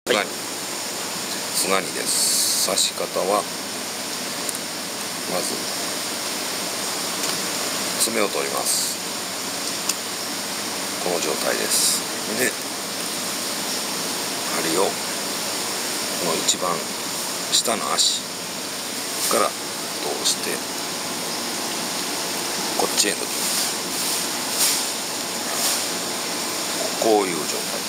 つがにです。刺し方はまず爪を取ります。この状態です。で針をこの一番下の足から通してこっちへ抜きます。こういう状態。